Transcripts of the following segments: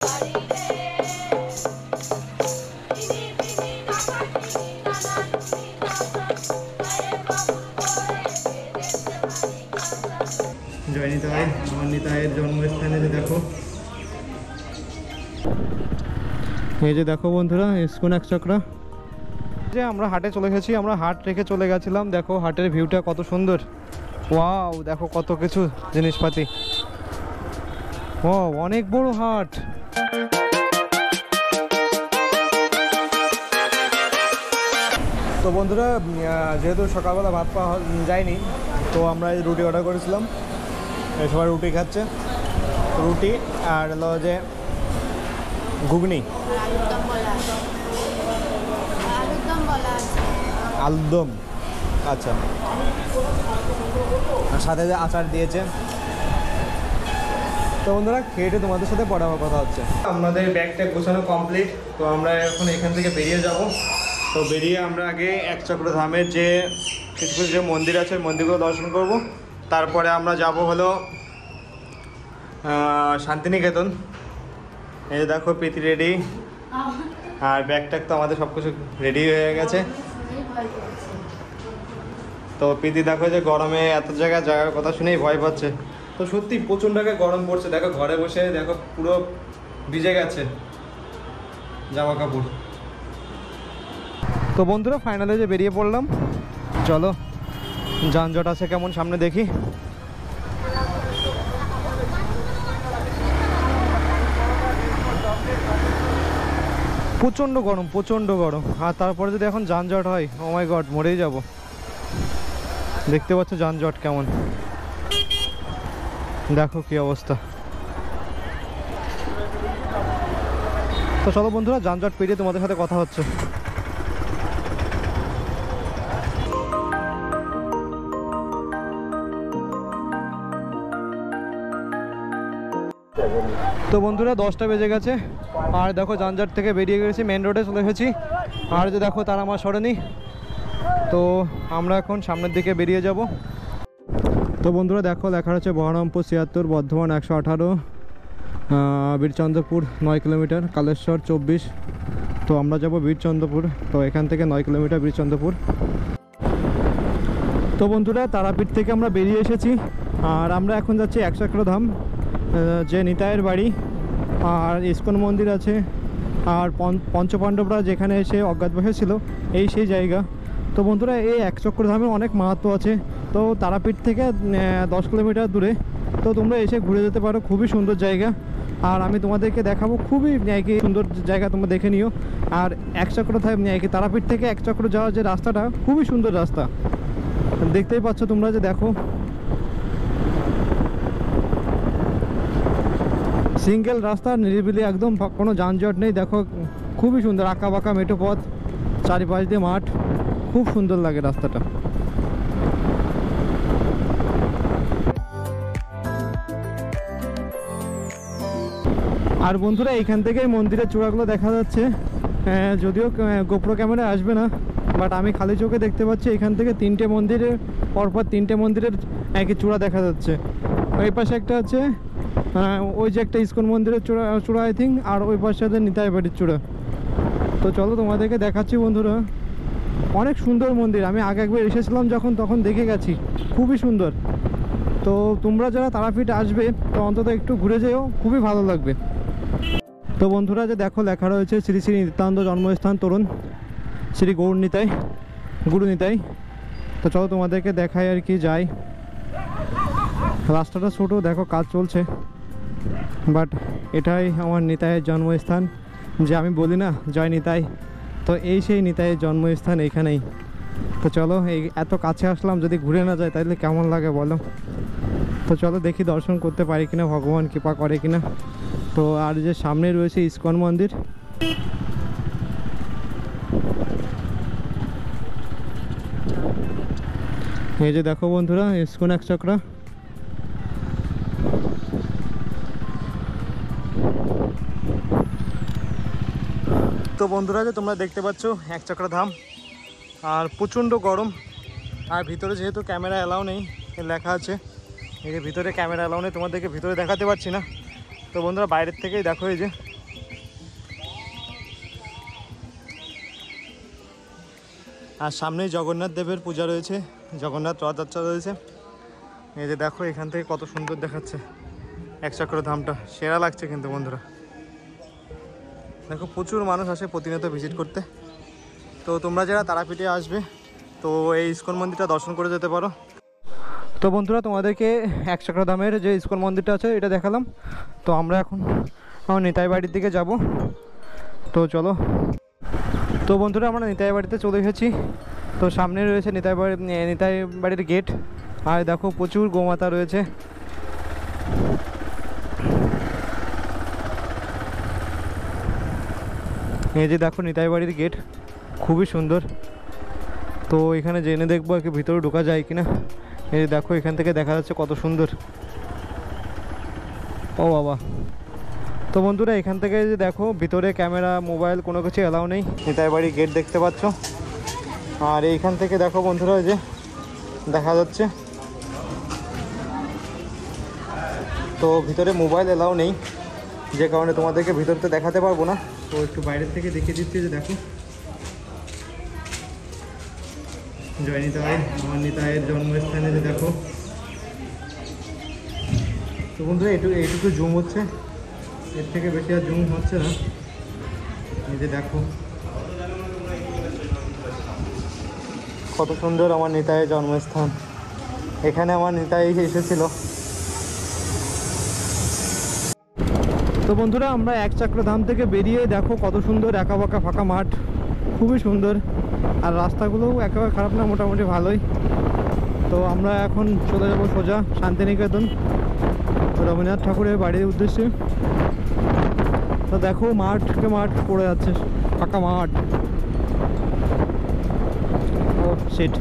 জয় নিতাই, আমার নিতাইয়ের জন্মস্থানে যে দেখো, এই যে দেখো বন্ধুরা ইস্কন একচক্রা। যে আমরা হাটে চলে গেছি, আমরা হাট রেখে চলে গেছিলাম। দেখো হাটের ভিউটা কত সুন্দর, ওয়াও দেখো কত কিছু জিনিসপাতি, ও অনেক বড় হাট। তো বন্ধুরা যেহেতু সকালবেলা ভাত পাওয়া যায়নি, তো আমরা এই রুটি অর্ডার করেছিলাম, সবাই রুটি খাচ্ছে, রুটি আর হলো যে ঘুগনি, আলুরদম, আচ্ছা, আর সাথে যে আচার দিয়েছে। তো বন্ধুরা খেয়ে তোমাদের সাথে পরে আমার কথা হচ্ছে। আমাদের ব্যাগটা গোছানো কমপ্লিট, তো আমরা এখন এখান থেকে বেরিয়ে যাব। তো বেরিয়ে আমরা আগে একচক্র ধামের যে কিছু কিছু যে মন্দির আছে মন্দিরগুলো দর্শন করব, তারপরে আমরা যাব হলো শান্তিনিকেতন। এই যে দেখো প্রীতি রেডি, আর ব্যাগ তো আমাদের সব কিছু রেডি হয়ে গেছে। তো প্রীতি দেখো যে গরমে এত জায়গার কথা শুনেই ভয় পাচ্ছে। তো সত্যি প্রচণ্ড গরম পড়ছে, দেখো ঘরে বসে দেখো পুরো ভিজে গেছে জামা কাপড়। তো বন্ধুরা ফাইনালে যে বেরিয়ে পড়লাম, চলো যানজট আছে কেমন সামনে দেখি। প্রচণ্ড গরম, প্রচণ্ড গরম, আর তারপরে যদি এখন যানজট হয়, ও মাই গড মরেই যাব। দেখতে পাচ্ছ যানজট কেমন, দেখো কি অবস্থা। তো চলো বন্ধুরা যানজট পেরিয়ে তোমাদের সাথে কথা হচ্ছে। তো বন্ধুরা 10টা বেজে গেছে, আর দেখো যানজট থেকে বেরিয়ে গেছি, মেন রোডে চলে এসেছি। আর যে দেখো তারা মা সরণি, তো আমরা এখন সামনের দিকে বেরিয়ে যাব। তো বন্ধুরা দেখো লেখা আছে বহরমপুর 76, বর্ধমান 118, বীরচন্দ্রপুর 9 কিলোমিটার, কালেশ্বর 24। তো আমরা যাব বীরচন্দ্রপুর, তো এখান থেকে 9 কিলোমিটার বীরচন্দ্রপুর। তো বন্ধুরা তারাপীঠ থেকে আমরা বেরিয়ে এসেছি, আর আমরা এখন যাচ্ছি একচক্র ধাম, যে নিতাইয়ের বাড়ি, আর ইস্কন মন্দির আছে, আর পঞ্চপাণ্ডবরা যেখানে এসে অজ্ঞাত বসেছিল এই সেই জায়গা। তো বন্ধুরা এই একচক্র ধামে অনেক মাহাত্ম্য আছে। তো তারাপীঠ থেকে 10 কিলোমিটার দূরে, তো তোমরা এসে ঘুরে যেতে পারো, খুবই সুন্দর জায়গা। আর আমি তোমাদেরকে দেখাবো খুবই কি সুন্দর জায়গা, তোমরা দেখে নিও। আর একচক্র কি তারাপীঠ থেকে একচক্র যাওয়ার যে রাস্তাটা খুবই সুন্দর রাস্তা, দেখতেই পাচ্ছ তোমরা, যে দেখো সিঙ্গেল রাস্তা, নিরিবিলি একদম, কোনো যানজট নেই। দেখো খুবই সুন্দর, আঁকা বাঁকা মেঠো পথ, চারিপাশ দিয়ে মাঠ, খুব সুন্দর লাগে রাস্তাটা। আর বন্ধুরা এইখান থেকেই মন্দিরের চূড়াগুলো দেখা যাচ্ছে, যদিও গোপ্রো ক্যামেরা আসবে না, বাট আমি খালি চোখে দেখতে পাচ্ছি এখান থেকে 3টে মন্দিরের পরপর 3টে মন্দিরের একই চূড়া দেখা যাচ্ছে। ওই পাশে একটা আছে, ওই যে একটা ইস্কন মন্দিরের চূড়া আই থিঙ্ক, আর ওই পাশে আছে নিতাই বাড়ির চূড়া। তো চলো তোমাদেরকে দেখাচ্ছি বন্ধুরা, অনেক সুন্দর মন্দির। আমি আগে একবার এসেছিলাম যখন, তখন দেখে গেছি, খুবই সুন্দর। তো তোমরা যারা তারাপীঠ আসবে তো অন্তত একটু ঘুরে যেও, খুবই ভালো লাগবে। তো বন্ধুরা যে দেখো লেখা রয়েছে শ্রী শ্রী নিত্যানন্দ জন্মস্থান তরুণ শ্রী গৌর নিতাই, গুরু নিতাই। তো চলো তোমাদেরকে দেখাই আর কি যাই। রাস্তাটা ছোটো, দেখো কাজ চলছে, বাট এটাই আমার নিতাইয়ের জন্মস্থান। যে আমি বলি না জয় নিতাই, তো এই সেই নিতাইয়ের জন্মস্থান এইখানেই। তো চলো এই এত কাছে আসলাম, যদি ঘুরে না যায় তাহলে কেমন লাগে বলো। তো চলো দেখি দর্শন করতে পারি কিনা, ভগবান কৃপা করে কিনা। তো আর যে সামনে রয়েছে ইস্কন মন্দির, এই যে দেখো বন্ধুরা ইস্কন একচক্রা। তো বন্ধুরা যে তোমরা দেখতে পাচ্ছ একচক্রা ধাম, আর প্রচণ্ড গরম, আর ভিতরে যেহেতু ক্যামেরা অ্যালাউ নেই, লেখা আছে এই যে ভিতরে ক্যামেরা অ্যালাউ নেই, তোমাদেরকে ভিতরে দেখাতে পারছি না। তো বন্ধুরা বাইরের থেকেই দেখো, এই যে আর সামনেই জগন্নাথ দেবের পূজা রয়েছে, জগন্নাথ রথযাত্রা রয়েছে। এই যে দেখো এখান থেকে কত সুন্দর দেখাচ্ছে একচক্রধামটা, সেরা লাগছে কিন্তু বন্ধুরা। দেখো প্রচুর মানুষ আসে প্রতিনিয়ত ভিজিট করতে। তো তোমরা যারা তারাপীঠে আসবে তো এই ইস্কন মন্দিরটা দর্শন করে যেতে পারো। তো বন্ধুরা তোমাদেরকে একচক্রধামের যে ইস্কন মন্দিরটা আছে এটা দেখালাম। তো আমরা এখন নিতাই বাড়ির দিকে যাব। তো চলো। তো বন্ধুরা আমরা নিতাই বাড়িতে চলে এসেছি। তো সামনে রয়েছে নিতাই বাড়ির গেট। আর দেখো প্রচুর গোমাতা রয়েছে। এই যে দেখো নিতাই বাড়ির গেট খুবই সুন্দর। তো এখানে জেনে দেখবো একে ভিতরে ঢোকা যায় কিনা। এই যে দেখো এখান থেকে দেখা যাচ্ছে কত সুন্দর। ও বাবা। তো বন্ধুরা এখান থেকে যে দেখো ভিতরে ক্যামেরা মোবাইল কোনো কিছু অ্যালাউ নেই। নিতাই বাড়ির গেট দেখতে পাচ্ছ। আর এইখান থেকে দেখো বন্ধুরা এই যে দেখা যাচ্ছে। তো ভিতরে মোবাইল অ্যালাউ নেই, যে কারণে তোমাদেরকে ভিতরতে দেখাতে পারবো না। তো একটু বাইরের থেকে দেখিয়ে দিচ্ছি। যে দেখো জয় নিতাই, আমার নিতাইয়ের জন্মস্থানে যে দেখো। তো বন্ধুরা এইটুকু জুম হচ্ছে, এর থেকে বেশি আর জুম হচ্ছে না। এই যে দেখো কত সুন্দর আমার নিতাইয়ের জন্মস্থান। এখানে আমার নিতাই এসেছিল। তো বন্ধুরা আমরা একচক্রধাম থেকে বেরিয়ে দেখো কত সুন্দর একা বাঁকা ফাঁকা মাঠ, খুবই সুন্দর। আর রাস্তাগুলোও একেবারে খারাপ না, মোটামুটি ভালোই। তো আমরা এখন চলে যাব সোজা শান্তিনিকেতন, রবীন্দ্রনাথ ঠাকুরের বাড়ির উদ্দেশ্যে। তো দেখো মাঠকে মাঠ পড়ে যাচ্ছে, ফাঁকা মাঠ। ও শিট।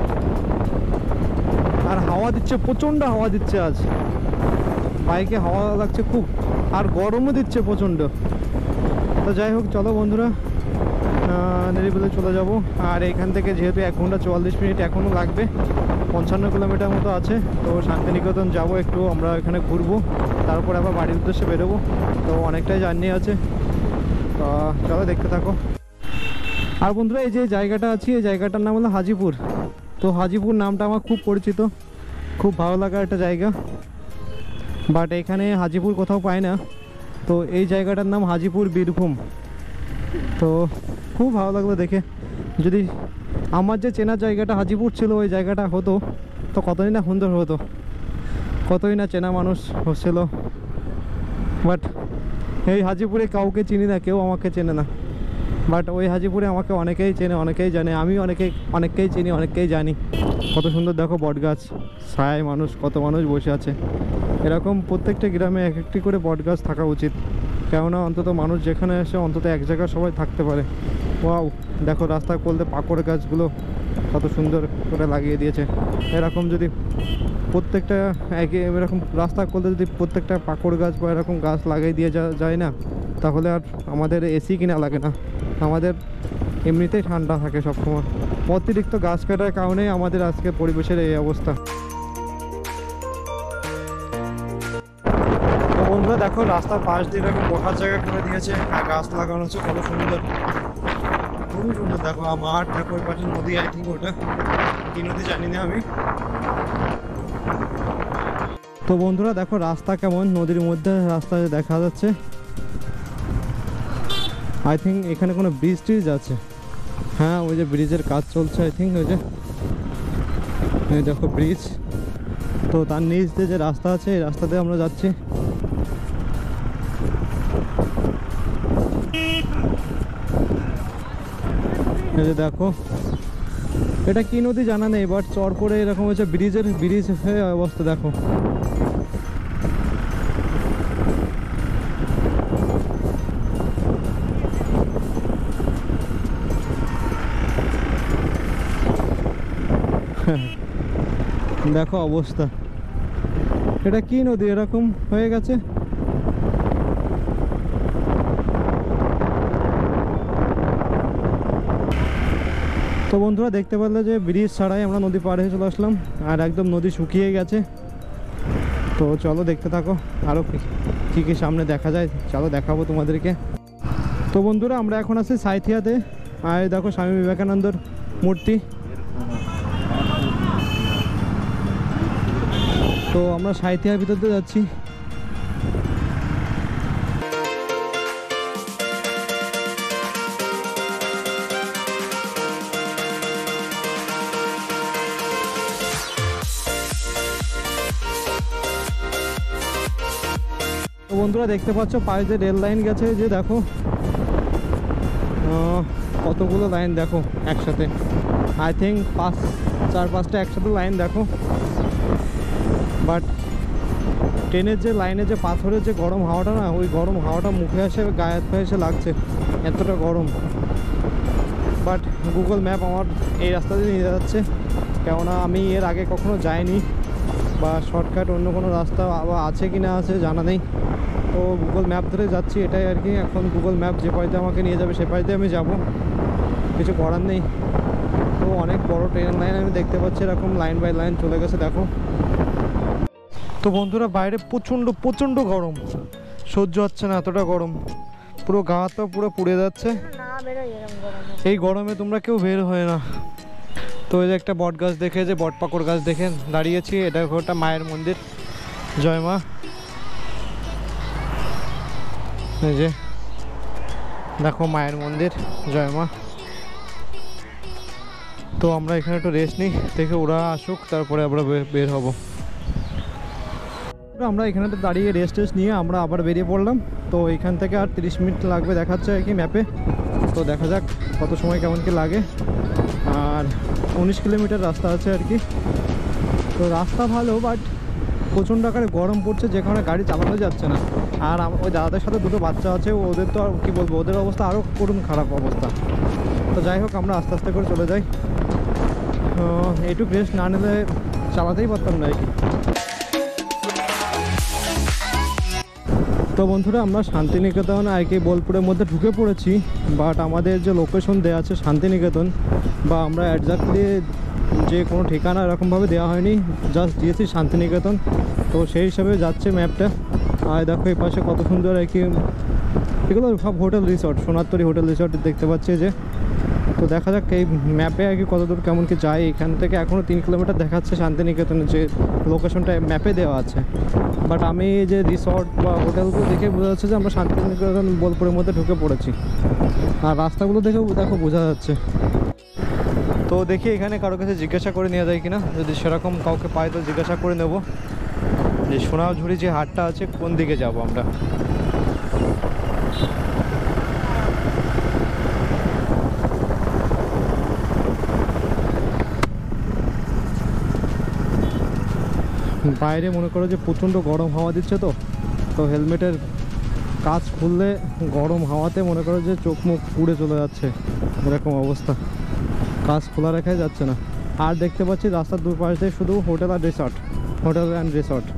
আর হাওয়া দিচ্ছে, প্রচণ্ড হাওয়া দিচ্ছে আজ, বাইকে হাওয়া লাগছে খুব। আর গরমও দিচ্ছে প্রচণ্ড। তো যাই হোক চলো বন্ধুরা নিরিবিলি চলে যাব। আর এখান থেকে যেহেতু 1 ঘন্টা 44 মিনিট এখনও লাগবে, 55 কিলোমিটার মতো আছে। তো শান্তিনিকেতন যাব, একটু আমরা এখানে ঘুরবো, তারপর আবার বাড়ির উদ্দেশ্যে বেরোবো। তো অনেকটাই জার্নি আছে, তো চলো দেখতে থাকো। আর বন্ধুরা এই যে জায়গাটা আছে, এই জায়গাটার নাম হলো হাজিপুর। তো হাজিপুর নামটা আমার খুব পরিচিত, খুব ভালো লাগার একটা জায়গা। বাট এখানে হাজিপুর কোথাও পাই না। তো এই জায়গাটার নাম হাজিপুর বীরভূম। তো খুব ভালো লাগলো দেখে। যদি আমার যে চেনা জায়গাটা হাজিপুর ছিল ওই জায়গাটা হতো তো কতই না সুন্দর হতো, কতই না চেনা মানুষ হচ্ছিল। বাট এই হাজিপুরে কাউকে চিনি না, কেউ আমাকে চেনে না। বাট ওই হাজিপুরে আমাকে অনেকেই চেনে, অনেকেই জানে। আমি অনেককেই চিনি, অনেককেই জানি। কত সুন্দর দেখো বট গাছ, ছায়ায় মানুষ, কত মানুষ বসে আছে। এরকম প্রত্যেকটা গ্রামে এক একটি করে বট গাছ থাকা উচিত, কেননা অন্তত মানুষ যেখানে এসে অন্তত এক জায়গায় সবাই থাকতে পারে। ওয়াও, দেখো রাস্তার কোল দিয়ে পাকড় গাছগুলো কত সুন্দর করে লাগিয়ে দিয়েছে। এরকম যদি প্রত্যেকটা এরকম রাস্তার কোল দিয়ে যদি প্রত্যেকটা পাকড় গাছ বা এরকম গাছ লাগিয়ে দিয়ে যায় না, তাহলে আর আমাদের এসি কিনা লাগে না, আমাদের এমনিতেই ঠান্ডা থাকে সবসময়। অতিরিক্ত গাছ কাটার কারণেই আমাদের আজকে পরিবেশের এই অবস্থা। বন্ধুরা দেখো রাস্তার পাশ দিয়ে এরকম বসার জায়গা করে দিয়েছে, আর গাছ লাগানো হচ্ছে কত সুন্দর, খুবই সুন্দর। দেখো মাঠ, দেখো ওই পাশে নদী, আই থিঙ্ক ওটা কি নদী জানি না আমি। তো বন্ধুরা দেখো রাস্তা কেমন, নদীর মধ্যে রাস্তা দেখা যাচ্ছে। আই থিঙ্ক এখানে কোনো ব্রিজ ট্রিজ আছে। হ্যাঁ ওই যে ব্রিজের কাজ চলছে আই থিঙ্ক। ওই যে দেখো ব্রিজ। তো তার নিচ দিয়ে যে রাস্তা আছে এই রাস্তা দিয়ে আমরা যাচ্ছি। এই যে দেখো এটা কি নদী জানা নেই, বাট চর করে এরকম হচ্ছে ব্রিজ হয়ে অবস্থা দেখো। দেখো অবস্থা, এটা কি নদী এরকম হয়ে গেছে। তো বন্ধুরা দেখতে পারলে যে ব্রিজ ছাড়াই আমরা নদী পার হয়ে চলে আসলাম, আর একদম নদী শুকিয়ে গেছে। তো চলো দেখতে থাকো আরও কী কী সামনে দেখা যায়, চলো দেখাবো তোমাদেরকে। তো বন্ধুরা আমরা এখন আছি সাঁইথিয়াতে। আর দেখো স্বামী বিবেকানন্দর মূর্তি। তো আমরা সাঁইথিয়ার ভিতর দিয়ে যাচ্ছি। তো বন্ধুরা দেখতে পাচ্ছ পায়ে যে রেল লাইন গেছে, যে দেখো কতগুলো লাইন দেখো একসাথে, আই থিঙ্ক 4-5টা একসাথে লাইন দেখো। বাট ট্রেনের যে লাইনে যে পাথরের যে গরম হাওয়াটা না, ওই গরম হাওয়াটা মুখে এসে গায়ে হাত পায়ে এসে লাগছে, এতটা গরম। বাট গুগল ম্যাপ আমার এই রাস্তা দিয়ে নিয়ে যাচ্ছে, কেননা আমি এর আগে কখনো যাইনি, বা শর্টকাট অন্য কোনো রাস্তা আছে কি না আছে জানা নেই। তো গুগল ম্যাপ ধরে যাচ্ছি, এটাই আর কি। এখন গুগল ম্যাপ যে পাইতে আমাকে নিয়ে যাবে সে পাইতে আমি যাব, কিছু করার নেই। তো অনেক বড় ট্রেন লাইন আমি দেখতে পাচ্ছি, এরকম লাইন বাই লাইন চলে গেছে দেখো। তো বন্ধুরা বাইরে প্রচণ্ড প্রচণ্ড গরম, সহ্য হচ্ছে না এতটা গরম, পুরো গা হাত পা পুরো পুড়ে যাচ্ছে। এই গরমে তোমরা কেউ বের হয় না। তো এই যে একটা বট গাছ দেখে, যে বট পাকড় গাছ দেখে দাঁড়িয়েছি, এটা ওটা মায়ের মন্দির, জয় মা। এই যে দেখো মায়ের মন্দির, জয় মা। তো আমরা এখানে একটু রেস্ট নিই, দেখে ওরা আসুক তারপরে আমরা বের হব। আমরা এখানে দাঁড়িয়ে রেস্ট নিয়ে আমরা আবার বেরিয়ে পড়লাম। তো এখান থেকে আর 30 মিনিট লাগবে দেখাচ্ছে আর কি ম্যাপে। তো দেখা যাক কত সময় কেমন কি লাগে। আর 19 কিলোমিটার রাস্তা আছে আর কি। তো রাস্তা ভালো, বাট প্রচণ্ড আকারে গরম পড়ছে, যে কারণে গাড়ি চালানো যাচ্ছে না। আর ওই দাদাদের সাথে দুটো বাচ্চা আছে, ওদের তো আর কী বলবো, ওদের অবস্থা আরও করুন খারাপ অবস্থা। তো যাই হোক আমরা আস্তে আস্তে করে চলে যাই। এইটুকু রেস্ট না নিলে চালাতেই পারতাম না আর কি। তো বন্ধুরা আমরা শান্তিনিকেতন আর কি বোলপুরের মধ্যে ঢুকে পড়েছি। বাট আমাদের যে লোকেশন দেওয়া আছে শান্তিনিকেতন, বা আমরা একজাক্টলি যে কোনো ঠিকানা এরকমভাবে দেওয়া হয়নি, জাস্ট দিয়েছি শান্তিনিকেতন। তো সেই হিসাবে যাচ্ছে ম্যাপটা। আর দেখো এই পাশে কত সুন্দর আর কি, এগুলো সব hotel resort, Sonartori hotel resort দেখতে পাচ্ছি যে। তো দেখা যাক এই ম্যাপে আর কি কত দূর কেমন কি যায়। এখান থেকে এখনও 3 কিলোমিটার দেখাচ্ছে শান্তিনিকেতনের যে লোকেশনটা ম্যাপে দেওয়া আছে। বাট আমি যে রিসর্ট বা হোটেলগুলো দেখে বোঝা যাচ্ছে যে আমরা শান্তিনিকেতন বোলপুরের মধ্যে ঢুকে পড়েছি। আর রাস্তাগুলো দেখেও দেখো বোঝা যাচ্ছে। তো দেখি এখানে কারো কাছে জিজ্ঞাসা করে নেওয়া যায় কিনা, যদি সেরকম কাউকে পাই তো জিজ্ঞাসা করে নেব যে সোনাঝুরি যে হাটটা আছে কোন দিকে যাব আমরা। বাইরে মনে করো যে প্রচণ্ড গরম হাওয়া দিচ্ছে, তো হেলমেটের কাঁচ খুললে গরম হাওয়াতে মনে করো যে চোখ মুখ পুড়ে চলে যাচ্ছে, এরকম অবস্থা। কাঁচ খোলা রেখাই যাচ্ছে না। আর দেখতে পাচ্ছি রাস্তার দুপাশ দিয়ে শুধু হোটেল আর রিসর্ট, হোটেল অ্যান্ড রিসর্ট।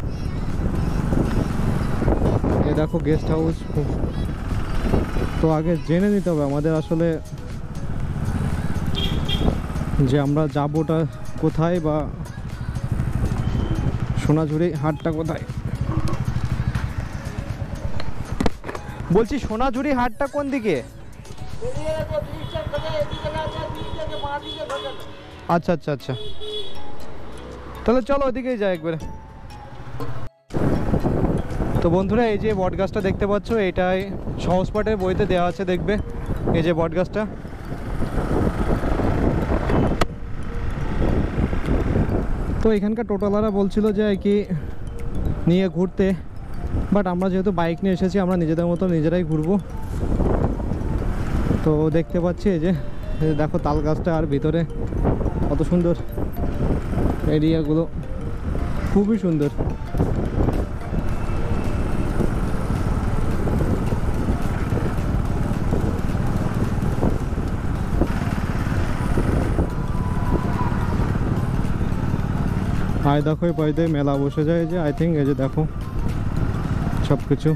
এ দেখো গেস্ট হাউস। তো আগে জেনে নিতে হবে আমাদের আসলে যে আমরা যাবোটা কোথায়, বা সোনাঝুরি হাটটা কোথায়। বলছি সোনাঝুরি হাটটা কোন দিকে? আচ্ছা আচ্ছা আচ্ছা, তাহলে চলো ওদিকেই যাই একবারে। তো বন্ধুরা এই যে বট গাছটা দেখতে পাচ্ছ, এটাই সহজপাঠের বইতে দেওয়া আছে, দেখবে এই যে বট গাছটা। তো এখানকার টোটোওয়ালারা বলছিল যে আর কি নিয়ে ঘুরতে, বাট আমরা যেহেতু বাইক নিয়ে এসেছি আমরা নিজেদের মতো নিজেরাই ঘুরবো। তো দেখতে পাচ্ছি এই যে দেখো তাল গাছটা, আর ভিতরে কত সুন্দর এরিয়াগুলো, খুবই সুন্দর। আয় দেখো এই পাইতে মেলা বসে যায় যে, আই থিঙ্ক এই যে দেখো সব কিছু।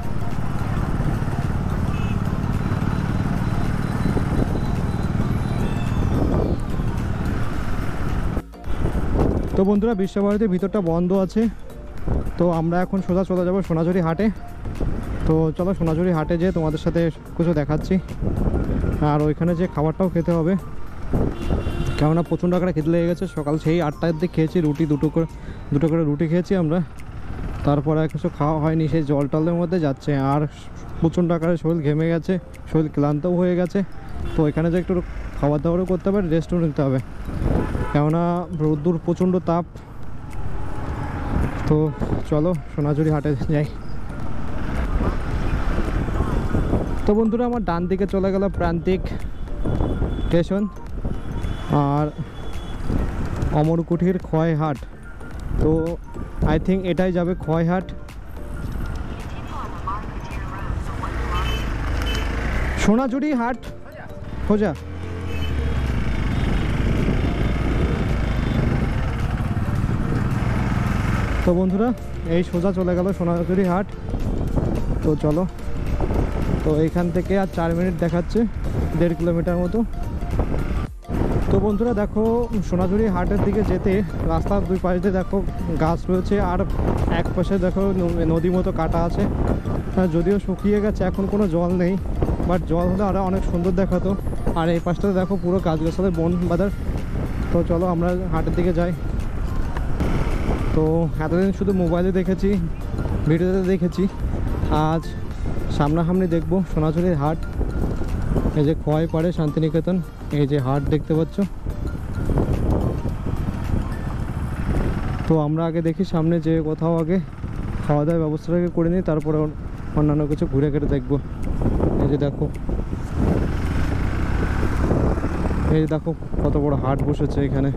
তো বন্ধুরা বিশ্বভারতীর ভিতরটা বন্ধ আছে, তো আমরা এখন সোজা চলে যাব সোনাঝুরি হাটে। তো চলো সোনাঝুরি হাটে যেয়ে তোমাদের সাথে কিছু দেখাচ্ছি, আর ওইখানে যে খাবারটাও খেতে হবে। কেননা প্রচণ্ড আকারে খিদে লেগে গেছে। সকাল সেই 8টার দিকে খেয়েছি রুটি, দুটো করে রুটি খেয়েছি আমরা। তারপরে আর কিছু খাওয়া হয়নি, সেই জল টলের মধ্যে যাচ্ছে। আর প্রচণ্ড আকারে শরীর ঘেমে গেছে, শরীর ক্লান্তও হয়ে গেছে। তো এখানে যে একটু খাবার দাবারও করতে হবে, রেস্টও নিতে হবে, কেননা রোদ্দুর প্রচণ্ড তাপ। তো চলো সোনাঝুরি হাটে যাই। তো বন্ধুরা আমার ডান দিকে চলে গেল প্রান্তিক স্টেশন আর অমরকুঠির খোয়াইহাট। তো আই থিঙ্ক এটাই যাবে খোয়াইহাট। সোনাঝুরি হাট খোঁজা। তো বন্ধুরা এই সোজা চলে গেল সোনাঝুরি হাট। তো চলো, তো এইখান থেকে আর 4 মিনিট দেখাচ্ছে, 1.5 কিলোমিটার মতো। তো বন্ধুরা দেখো সোনাঝুরি হাটের দিকে যেতে রাস্তার দুই পাশে দেখো গাছ রয়েছে, আর এক পাশে দেখো নদী মতো কাটা আছে। যদিও শুকিয়ে গেছে, এখন কোনো জল নেই, বাট জল হলে আরও অনেক সুন্দর দেখাতো। আর এই পাশটাতে দেখো পুরো গাছগাছালি বন বাজার। তো চলো আমরা হাটের দিকে যাই। তো এতদিন শুধু মোবাইলে দেখেছি, ভিডিওতে দেখেছি, আজ সামনাসামনি দেখবো সোনাঝুরির হাট। এই যে খোয়াইপাড়ে শান্তিনিকেতন, এই যে হাট দেখতে পাচ্ছ। তো আমরা আগে দেখি সামনে যে কোথাও আগে খাওয়া দাওয়ার ব্যবস্থাটাকে করে নিই, তারপরে অন্যান্য কিছু ঘুরে ঘুরে দেখবো। এই যে দেখো, এই যে দেখো কত বড় হাট বসেছে এখানে।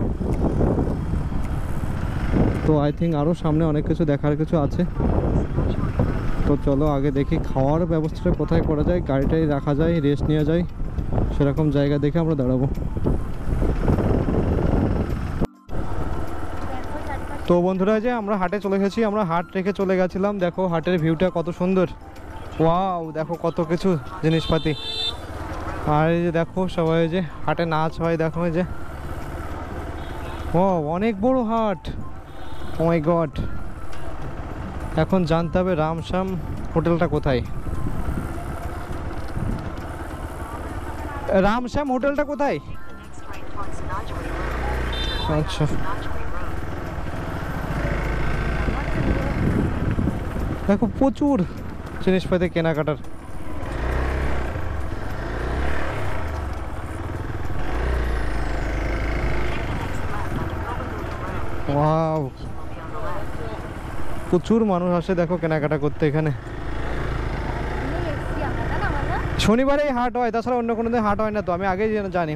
তো আই থিঙ্ক আরও সামনে অনেক কিছু দেখার কিছু আছে। তো চলো আগে দেখি খাওয়ার ব্যবস্থাটা কোথায় করা যায়, গাড়িটাই রাখা যায়, রেস্ট নেওয়া যায়, সেরকম জায়গা দেখে আমরা দাঁড়াবো। তো বন্ধুরা যে আমরা হাটে চলে গেছি, আমরা হাট রেখে চলে গেছিলাম। দেখো হাটের ভিউটা কত সুন্দর, ওয়াও দেখো কত কিছু জিনিসপাতি। আর এই যে দেখো সবাই যে হাটে নাচ হয়, দেখো এই যে, ও অনেক বড় হাট, ও মাই গড। এখন জানতে হবে রামশ্যাম হোটেলটা কোথায়। রামশ্যাম হোটেলটা কোথায়? আচ্ছা দেখো প্রচুর জিনিসপাতি কেনাকাটার। ওয়াও প্রচুর মানুষ আসে দেখো কেনাকাটা করতে এখানে। শনিবারে হাট হয়, তাছাড়া অন্য কোনো দিন হাট হয় না। তো আমি আগেই জানি।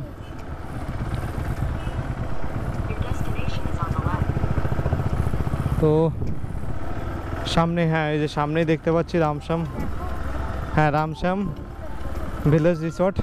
তো সামনে, হ্যাঁ এই যে সামনেই দেখতে পাচ্ছি রামশ্যাম, হ্যাঁ রামশ্যাম ভিলেজ রিসর্ট।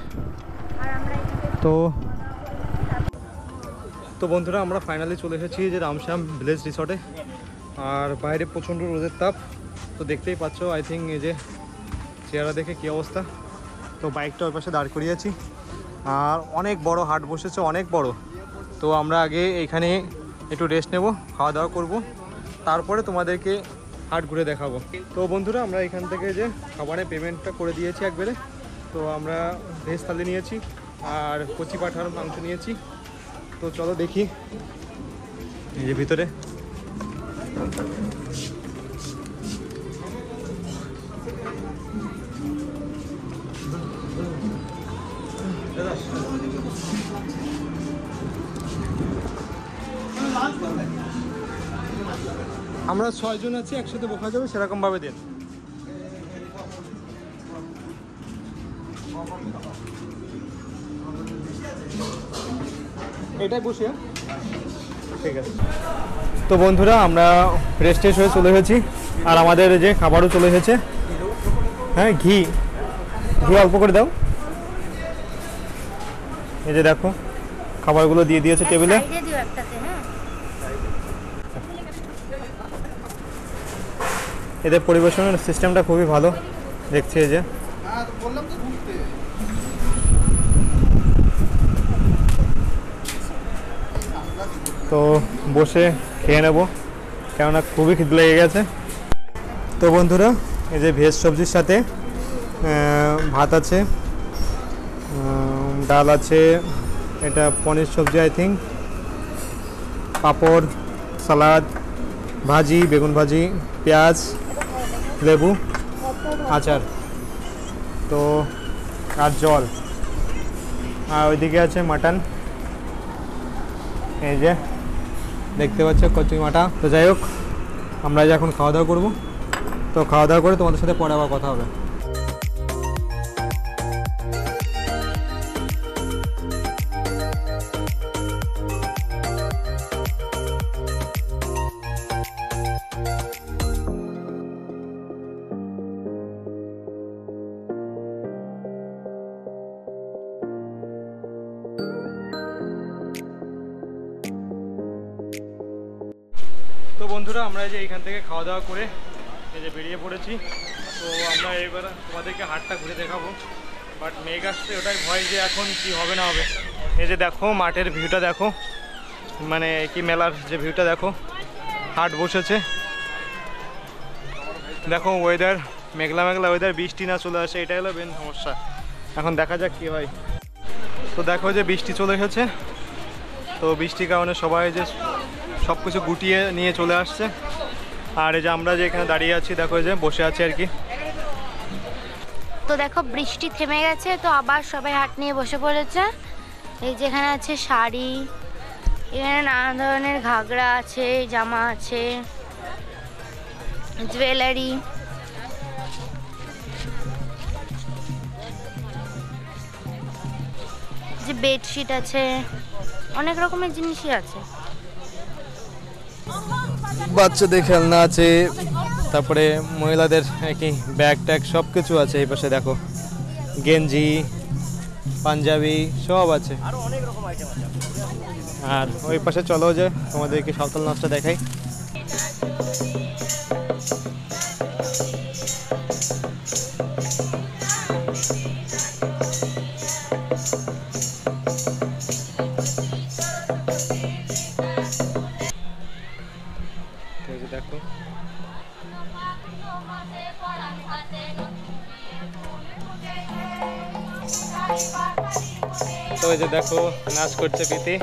তো বন্ধুরা আমরা ফাইনালি চলে এসেছি যে রামশ্যাম ভিলেজ রিসর্টে। আর বাইরে প্রচণ্ড রোদের তাপ, তো দেখতেই পাচ্ছ। আই থিঙ্ক এই যে চেহারা দেখে কী অবস্থা। তো বাইকটা ওই পাশে দাঁড় করিয়েছি। আর অনেক বড় হাট বসেছে, অনেক বড়। তো আমরা আগে এইখানে একটু রেস্ট নেব, খাওয়া দাওয়া করব, তারপরে তোমাদেরকে হাট ঘুরে দেখাবো। তো বন্ধুরা আমরা এখান থেকে যে খাবারের পেমেন্টটা করে দিয়েছি একবারে। তো আমরা ভেজ থালি নিয়েছি আর কচি পাঠার মাংস নিয়েছি। তো চলো দেখি এই যে ভিতরে। আমরা 6 জন আছি, একসাথে বসা যাবে সেরকম ভাবে দিন। এটাই বসে, ঠিক আছে। তো বন্ধুরা আমরা ফ্রেশ ট্রেশ হয়ে চলে এসেছি, আর আমাদের যে খাবারও চলে এসেছে। হ্যাঁ ঘি অল্প করে দাও। এই যে দেখো খাবারগুলো দিয়ে দিয়েছে টেবিলে। এদের পরিবেশনের সিস্টেমটা খুবই ভালো দেখছি। এই যে তো বসে খেয়ে নেব, কেননা খুবই খিদে লেগে গেছে। তো বন্ধুরা এই যে ভেজ সবজির সাথে ভাত আছে, ডাল আছে, এটা পনির সবজি আই থিঙ্ক, পাঁপড়, সালাদ, ভাজি, বেগুন ভাজি, পেঁয়াজ, লেবু, আচার তো, আর জল। আর ওইদিকে আছে মাটন, এই যে দেখতে পাচ্ছ কচুরি মাটা। তো যাই হোক, আমরা যে এখন খাওয়া দাওয়া করবো, তো খাওয়া দাওয়া করে তোমাদের সাথে পরে আবার কথা হবে। তো বন্ধুরা, আমরা যে এইখান থেকে খাওয়া দাওয়া করে এই যে বেরিয়ে পড়েছি। তো আমরা এবার তোমাদেরকে হাটটা ঘুরে দেখাবো, বাট মেঘ আসছে, ওটাই ভয় যে এখন কি হবে না হবে। এই যে দেখো মাঠের ভিউটা দেখো, মানে কি মেলার যে ভিউটা দেখো, হাট বসেছে। দেখো ওয়েদার মেঘলা মেঘলা ওয়েদার, বৃষ্টি না চলে আসে, এটাই হলো মেন সমস্যা। এখন দেখা যাক কি হয়। তো দেখো যে বৃষ্টি চলে এসেছে, তো বৃষ্টির কারণে সবাই যে সব কিছু গুটিয়ে নিয়ে চলে আসছে। আর এই যে আমরা যে এখানে দাঁড়িয়ে আছি, দেখো এই যে বসে আছি আর কি। তো দেখো বৃষ্টি থেমে গেছে, তো আবার সবাই হাট নিয়ে বসে পড়েছে। এই যেখানে আছে শাড়ি, এখানে নানা ধরনের ঘাগরা আছে, জামা আছে, জুয়েলারি, যে বেডশিট আছে, অনেক রকমের জিনিসই আছে। বাচ্চাদের খেলনা আছে, তারপরে মহিলাদের কি ব্যাগ ট্যাগ সব কিছু আছে। এই পাশে দেখো গেঞ্জি, পাঞ্জাবি সব আছে। আর ওই পাশে চলো যে তোমাদেরকে সাঁওতাল নাচটা দেখাই। দেখো তো এই যে দেখো নাচ করছে প্রীতি।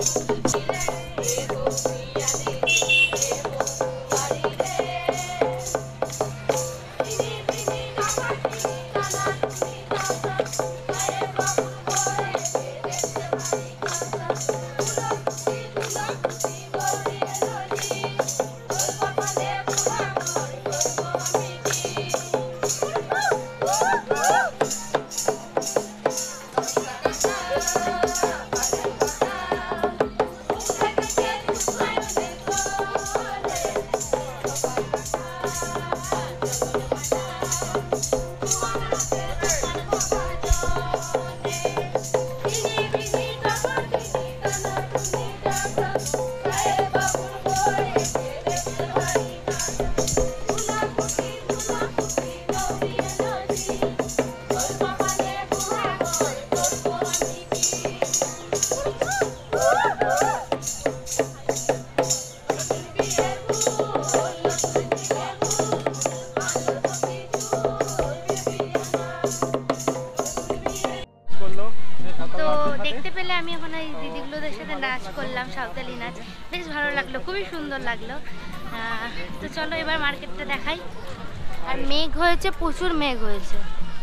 তো দেখতে পেলে আমি এখন এই দিদিগুলোদের সাথে নাচ করলাম, সাঁওতালি নাচ, বেশ ভালো লাগলো, খুবই সুন্দর লাগলো। তো চলো এবার মার্কেটটা দেখাই। আর মেঘ হয়েছে, প্রচুর মেঘ হয়েছে।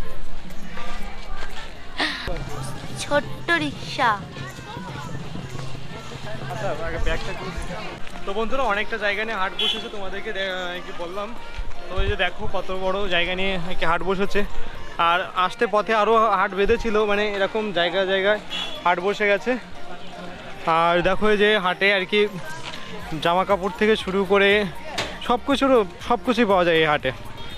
ছোট্ট রিক্সা। তো বন্ধুরা, অনেকটা জায়গা নিয়ে হাট বসেছে, তোমাদেরকে কি বললাম। তো এই যে দেখো কত বড় জায়গা নিয়ে হাট বসেছে। আর আসতে পথে আরও হাট বেঁধেছিল, মানে এরকম জায়গায় জায়গায় হাট বসে গেছে। আর দেখো এই যে হাটে আর কি জামা কাপড় থেকে শুরু করে সব কিছুই পাওয়া যায় এই হাটে।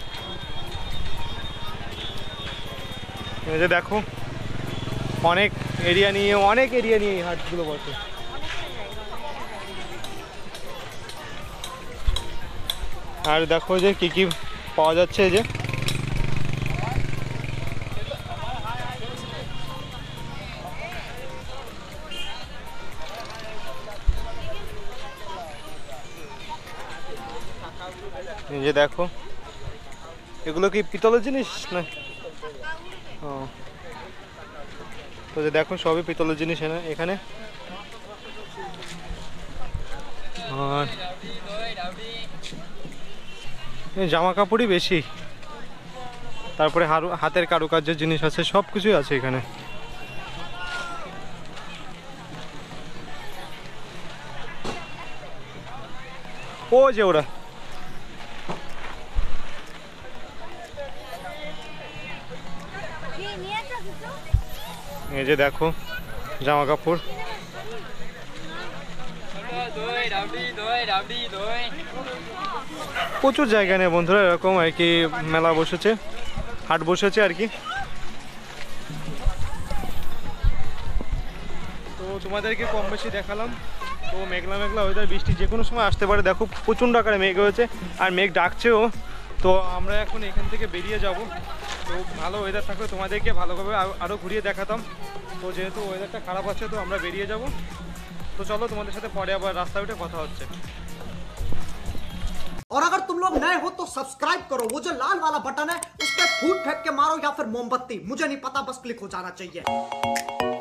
এই যে দেখো অনেক এরিয়া নিয়ে এই হাটগুলো বসে। আর দেখো যে কি কি পাওয়া যাচ্ছে। এই যে দেখো এগুলো কি পিতলের জিনিস না? ও তো যে দেখো সবই পিতলের জিনিস এখানে। আর জামা কাপড়ই বেশি, তারপরে হাতের কারুকার্যের জিনিস আছে, সব কিছুই আছে এখানে। ও যে ওরা এই যে দেখো জামা কাপড়। প্রচুর জায়গা নেই বন্ধুরা, এরকম আর কি মেলা বসেছে, হাট বসেছে আর কি। তো তোমাদেরকে কম বেশি দেখালাম। তো মেঘলা মেঘলা ওয়েদার, বৃষ্টি যে কোনো সময় আসতে পারে। দেখো প্রচণ্ড আকারে মেঘ হয়েছে আর মেঘ ডাকছেও। তো আমরা এখন এখান থেকে বেরিয়ে যাব। তো ভালো ওয়েদার থাকলে তোমাদেরকে ভালোভাবে আরও ঘুরিয়ে দেখাতাম। তো যেহেতু ওয়েদারটা খারাপ আছে তো আমরা বেরিয়ে যাব। তো চলো তোমাদের সাথে পরে আবার রাস্তা উঠে কথা হচ্ছে। और अगर तुम लोग नए हो तो सब्सक्राइब करो, वो जो लाल वाला बटन है उस पर फूट फेंक के मारो या फिर मोमबत्ती, मुझे नहीं पता, बस क्लिक हो जाना चाहिए।